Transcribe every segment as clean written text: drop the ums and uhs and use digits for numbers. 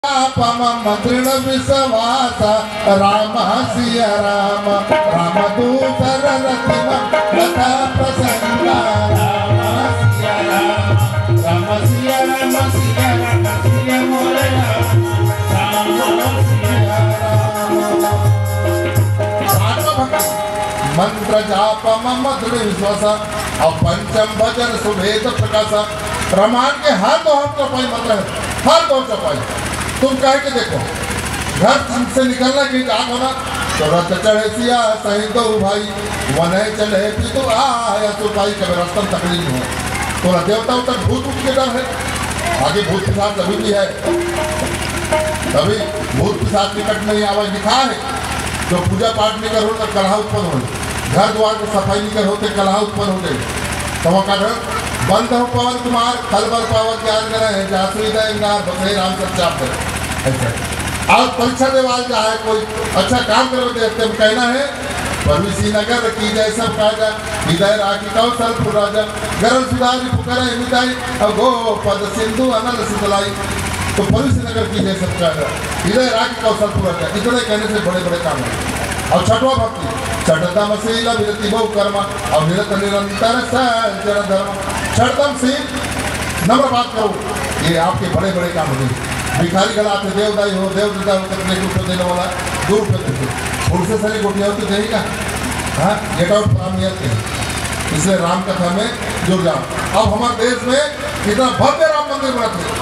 मम दृढ़ विश्वास राम सिया राम राम दूसर रतिम कथा प्रसंग राम सिया राम सिया राम सिया राम सिया मोर राम सिया राम मंत्र जाप मम दृढ़ विश्वास और पंचम भजन सुभेद प्रकाश। रामायण के हर दो चौपाई मंत्र है, हर दो चौपाई। तुम कह के देखो, घर से निकलना की जान होना तो रथ चढ़े सिया सही दो भाई वन चले पितु आया तो भाई कभी रास्ता तकलीफ हो तो देवता उतर भूत उठ के डर है। आगे भूत पिशाच अभी भी है, तभी भूत पिशाच निकट में आवाज लिखा है। जो पूजा पाठ नहीं कर हो तो कलह उत्पन्न हो, घर द्वार की सफाई नहीं कर होते कलह उत्पन्न हो गई। तो वो कह बंद हो पवन कुमार खल बल पावन ज्ञान करे जासुदा इंगार बसई राम सब चाप करे। ऐसा आज परीक्षा देवाल चाहे कोई अच्छा काम करो देखते हम कहना है परमिसी नगर की जय सब काजा हृदय राखी कौशल राजा गरल सुधारी पुकारा मिटाई अब गो पद सिंधु अनल सुतलाई। तो परमिसी नगर की जय सब काजा हृदय राखी कौशल राजा इतने कहने से बड़े बड़े काम है। और छठवा भक्ति छठतम शील विरति बहु कर्म और निरत निरंतर सज्जन धर्म। छठतम शील नम्र बात करो, ये आपके बड़े बड़े काम होंगे। भिखारी गलाते देवदाई हो देवदाता हो कितने रुपये देने वाला 2 रुपये देते उनसे सारी गोटियाँ होती देगा। हाँ गेट आउट प्रामियत है, इसलिए राम कथा में जुड़ जाओ। अब हमारे देश में इतना भव्य राम मंदिर बना थे,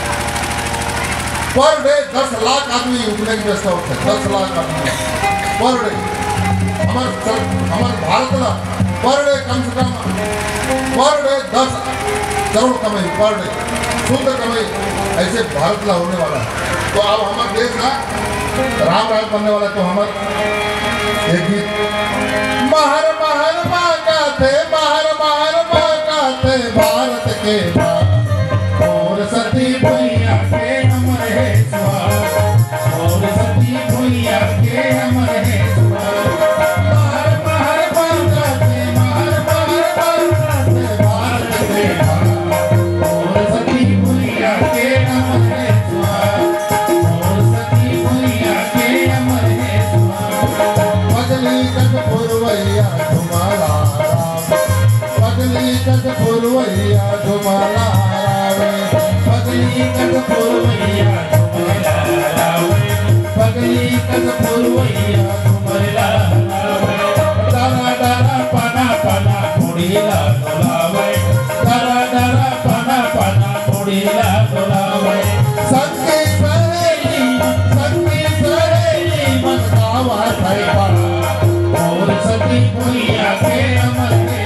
पर डे 10 लाख आदमी उठने की व्यवस्था होती है। 10 लाख आदमी पर डे हमारे भारत में पर डे कम से कम पर डे 10 करोड़ कमाई पर डे शुद्ध कमाई ऐसे भारत ला होने वाला है। तो अब हमारे देश ना राम राज बनने वाला। तो हमारे एक गीत महर महर मांगा थे महर महर मांगा थे भारत के और सती भैया के अमर है स्वार और सती भैया के अमर है पुरवैया झुमला रावे पगली कट पुरवैया झुमला रावे पगली कट पुरवैया झुमला रावे डरा डरा पना पना मुड़ीला डोलावे डरा डरा पना पना मुड़ीला डोलावे। संगी सहेली मन गावा थाई और सती भैया के अमर के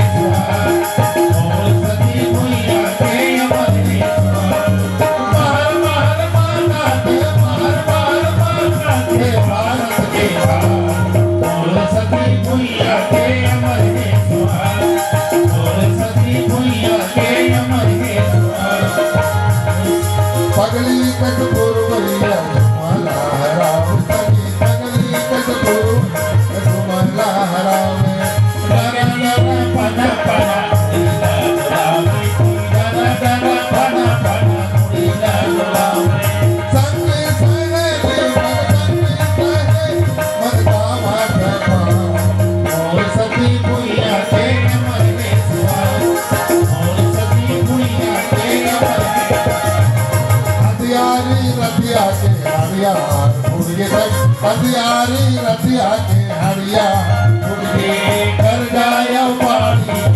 पगली कट पुरवैया झुमला राम पगली कट पुरवैया झुमला राम डरा डरा पना पना मुड़ीला डोलावे डरा डरा पना पना मुड़ीला डोलावे। संगी सहेली मन गावा और सती भैया के अमर है स्वार और सती भैया के अमर रतिया के हरिया मुर्गे हथियारी रतिया के हरिया मुर्गे कर जाया पानी